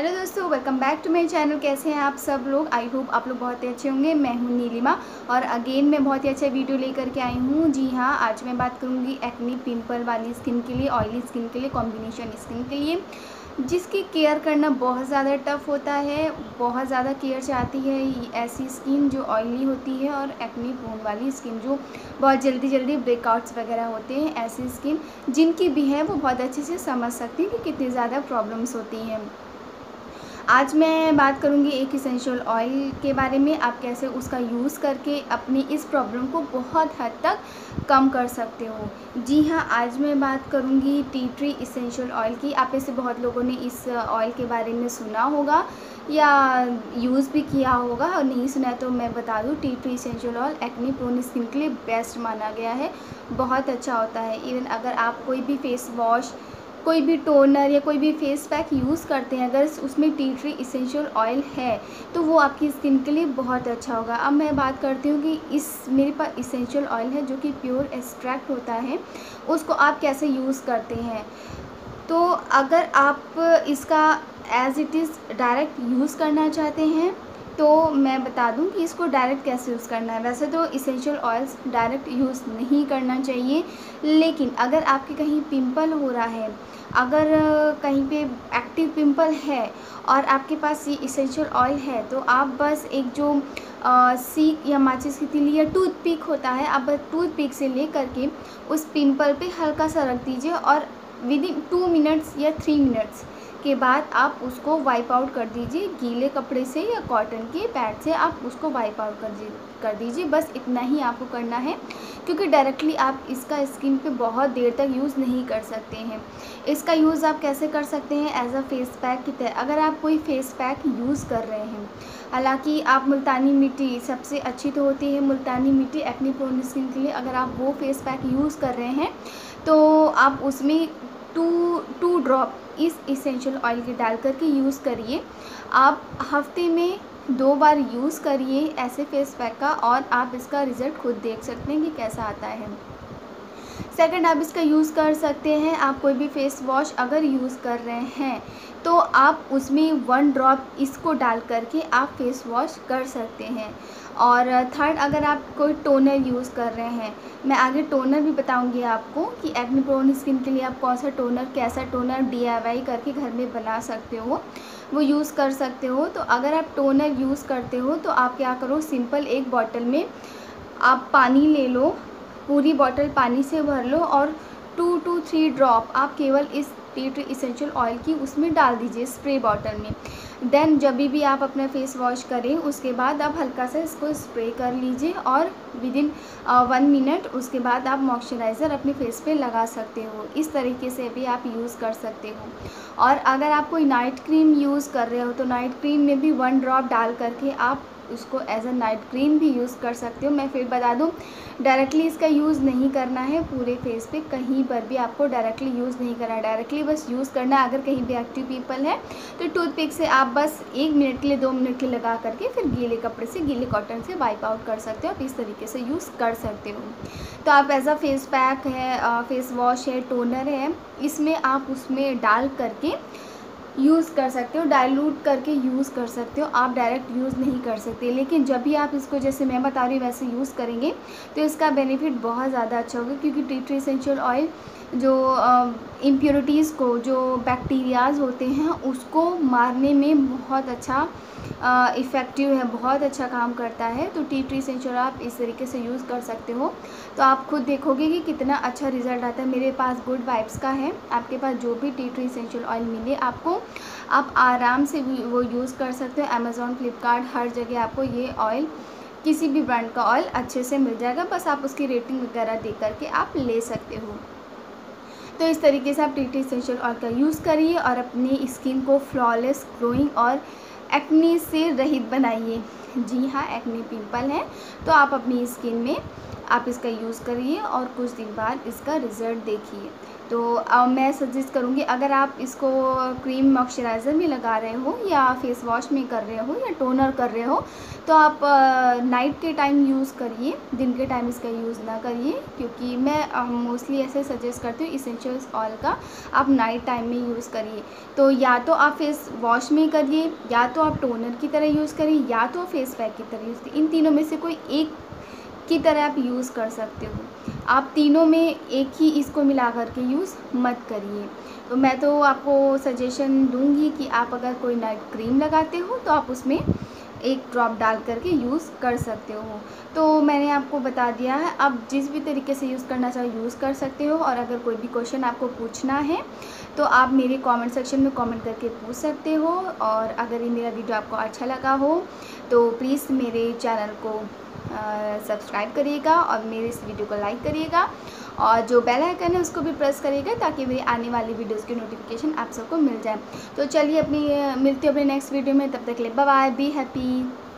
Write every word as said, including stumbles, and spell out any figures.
Hello दोस्तों, welcome back to my channel. कैसे हैं आप सब लोग? आई होप आप लोग बहुत ही अच्छे होंगे। मैं हूं नीलिमा और अगेन मैं बहुत ही अच्छा वीडियो लेकर के आई हूं। जी हां, आज मैं बात करूंगी एक्ने पिंपल वाली स्किन के लिए, ऑयली स्किन के लिए, कॉम्बिनेशन स्किन के लिए, जिसकी केयर करना बहुत ज़्यादा टफ होता है। बहुत ज़्यादा केयर चाहती है ऐसी स्किन जो ऑयली होती है और एक्ने प्रोन वाली स्किन जो बहुत जल्दी जल्दी ब्रेकआउट्स वगैरह होते हैं। ऐसी स्किन जिनकी भी है वो बहुत अच्छे से समझ सकती हैं कि कितनी ज़्यादा प्रॉब्लम्स होती हैं। आज मैं बात करूंगी एक इसेंशियल ऑयल के बारे में, आप कैसे उसका यूज़ करके अपनी इस प्रॉब्लम को बहुत हद तक कम कर सकते हो। जी हाँ, आज मैं बात करूंगी टी ट्री इसेंशियल ऑयल की। आप में से बहुत लोगों ने इस ऑयल के बारे में सुना होगा या यूज़ भी किया होगा, और नहीं सुना तो मैं बता दूं, tea tree essential oil acne prone skin के लिए बेस्ट माना गया है। बहुत अच्छा होता है। इवन अगर आप कोई भी फेस वॉश, कोई भी टोनर या कोई भी फेस पैक यूज़ करते हैं, अगर उसमें टी ट्री इसेंशियल ऑयल है तो वो आपकी स्किन के लिए बहुत अच्छा होगा। अब मैं बात करती हूँ कि इस मेरे पास इसेंशियल ऑयल है जो कि प्योर एक्सट्रैक्ट होता है, उसको आप कैसे यूज़ करते हैं। तो अगर आप इसका as it is direct use करना चाहते हैं तो मैं बता दूं कि इसको डायरेक्ट कैसे यूज़ करना है। वैसे तो इसेंशियल ऑयल्स डायरेक्ट यूज़ नहीं करना चाहिए, लेकिन अगर आपके कहीं पिंपल हो रहा है, अगर कहीं पे एक्टिव पिंपल है और आपके पास ये इसेंशियल ऑयल है, तो आप बस एक जो आ, सीक या माचिस की तीली या टूथपिक होता है, आप बस टूथपिक से ले करके उस पिंपल पे हल्का सा रख दीजिए और विद इन टू मिनट्स या थ्री मिनट्स के बाद आप उसको वाइप आउट कर दीजिए। गीले कपड़े से या कॉटन के पैड से आप उसको वाइप आउट कर दी कर दीजिए। बस इतना ही आपको करना है, क्योंकि डायरेक्टली आप इसका स्किन पे बहुत देर तक यूज़ नहीं कर सकते हैं। इसका यूज़ आप कैसे कर सकते हैं? एज अ फेस पैक की तरह। अगर आप कोई फेस पैक यूज़ कर रहे हैं, हालांकि आप मुल्तानी मिट्टी सबसे अच्छी तो होती है, मुल्तानी मिट्टी एक्ने प्रोन स्किन के लिए, अगर आप वो फेस पैक यूज़ कर रहे हैं तो आप उसमें टू टू ड्रॉप इस इसेंशियल ऑयल के डाल करके यूज़ करिए। आप हफ्ते में दो बार यूज़ करिए ऐसे फेस पैक का, और आप इसका रिज़ल्ट खुद देख सकते हैं कि कैसा आता है। सेकंड, आप इसका यूज़ कर सकते हैं, आप कोई भी फेस वॉश अगर यूज़ कर रहे हैं तो आप उसमें वन ड्रॉप इसको डाल करके आप फेस वॉश कर सकते हैं। और थर्ड, अगर आप कोई टोनर यूज़ कर रहे हैं, मैं आगे टोनर भी बताऊंगी आपको कि एक्ने प्रोन स्किन के लिए आप कौन सा टोनर, कैसा टोनर डी आई वाई करके घर में बना सकते हो, वो यूज़ कर सकते हो। तो अगर आप टोनर यूज़ करते हो तो आप क्या करो, सिंपल एक बॉटल में आप पानी ले लो, पूरी बॉटल पानी से भर लो और टू टू थ्री ड्रॉप आप केवल इस टी ट्री इसेंशियल ऑयल की उसमें डाल दीजिए स्प्रे बॉटल में। देन जब भी आप अपना फेस वॉश करें उसके बाद आप हल्का सा इसको स्प्रे कर लीजिए और विद इन वन मिनट उसके बाद आप मॉइस्चराइज़र अपने फेस पे लगा सकते हो। इस तरीके से भी आप यूज़ कर सकते हो। और अगर आप कोई नाइट क्रीम यूज़ कर रहे हो तो नाइट क्रीम में भी वन ड्रॉप डाल करके आप उसको एज अ नाइट क्रीम भी यूज़ कर सकते हो। मैं फिर बता दूं, डायरेक्टली इसका यूज़ नहीं करना है पूरे फेस पे, कहीं पर भी आपको डायरेक्टली यूज़ नहीं करना है। डायरेक्टली बस यूज़ करना है अगर कहीं भी एक्टिव पिंपल है तो टूथपिक से आप बस एक मिनट के लिए, दो मिनट के लिए लगा करके फिर गीले कपड़े से, गीले कॉटन से वाइप आउट कर सकते हो। आप इस तरीके से यूज़ कर सकते हो। तो आप एज अ फेस पैक है, फेस वॉश है, टोनर है, इसमें आप उसमें डाल करके यूज़ कर सकते हो, डाइल्यूट करके यूज़ कर सकते हो। आप डायरेक्ट यूज़ नहीं कर सकते, लेकिन जब भी आप इसको जैसे मैं बता रही हूँ वैसे यूज़ करेंगे तो इसका बेनिफिट बहुत ज़्यादा अच्छा होगा, क्योंकि टी ट्री इसेंशियल ऑयल जो इम्प्योरिटीज़ को, जो बैक्टीरियाज़ होते हैं उसको मारने में बहुत अच्छा इफ़ेक्टिव है, बहुत अच्छा काम करता है। तो टी ट्री इसेंशियल आप इस तरीके से यूज़ कर सकते हो, तो आप खुद देखोगे कि कितना अच्छा रिज़ल्ट आता है। मेरे पास गुड वाइब्स का है, आपके पास जो भी टी ट्री इसेंशियल ऑयल मिले आपको, आप आराम से भी वो यूज़ कर सकते हो। अमेज़ॉन, फ्लिपकार्ट, हर जगह आपको ये ऑयल, किसी भी ब्रांड का ऑयल अच्छे से मिल जाएगा, बस आप उसकी रेटिंग वगैरह दे करके आप ले सकते हो। तो इस तरीके से आप टी ट्री इसेंशियल ऑयल का यूज़ करिए और अपनी स्किन को फ्लॉलेस, ग्लोइंग और एक्ने से रहित बनाइए। जी हाँ, एक्ने पिंपल है तो आप अपनी स्किन में आप इसका यूज़ करिए और कुछ दिन बाद इसका रिज़ल्ट देखिए। तो अब मैं सजेस्ट करूँगी, अगर आप इसको क्रीम मॉइस्चराइज़र में लगा रहे हो या फेस वॉश में कर रहे हो या टोनर कर रहे हो, तो आप नाइट के टाइम यूज़ करिए, दिन के टाइम इसका यूज़ ना करिए, क्योंकि मैं मोस्टली ऐसे सजेस्ट करती हूँ इसेंशियल्स ऑयल का आप नाइट टाइम में यूज़ करिए। तो या तो आप फेस वॉश में करिए, या तो आप टोनर की तरह यूज़ करिए, या तो फेस पैक की तरह यूज़ करिए। इन तीनों में से कोई एक की तरह आप यूज़ कर सकते हो। आप तीनों में एक ही इसको मिला कर के यूज़ मत करिए। तो मैं तो आपको सजेशन दूंगी कि आप अगर कोई नाइट क्रीम लगाते हो तो आप उसमें एक ड्रॉप डाल करके यूज़ कर सकते हो। तो मैंने आपको बता दिया है, आप जिस भी तरीके से यूज़ करना चाहो यूज़ कर सकते हो। और अगर कोई भी क्वेश्चन आपको पूछना है तो आप मेरे कमेंट सेक्शन में कमेंट करके पूछ सकते हो। और अगर ये मेरा वीडियो आपको अच्छा लगा हो तो प्लीज़ मेरे चैनल को सब्सक्राइब करिएगा और मेरे इस वीडियो को लाइक करिएगा, और जो बेल आइकन है उसको भी प्रेस करिएगा, ताकि मेरी आने वाली वीडियोस की नोटिफिकेशन आप सबको मिल जाए। तो चलिए अपनी मिलते हैं अपने नेक्स्ट वीडियो में, तब तक के लिए बाय बाय, बी हैप्पी।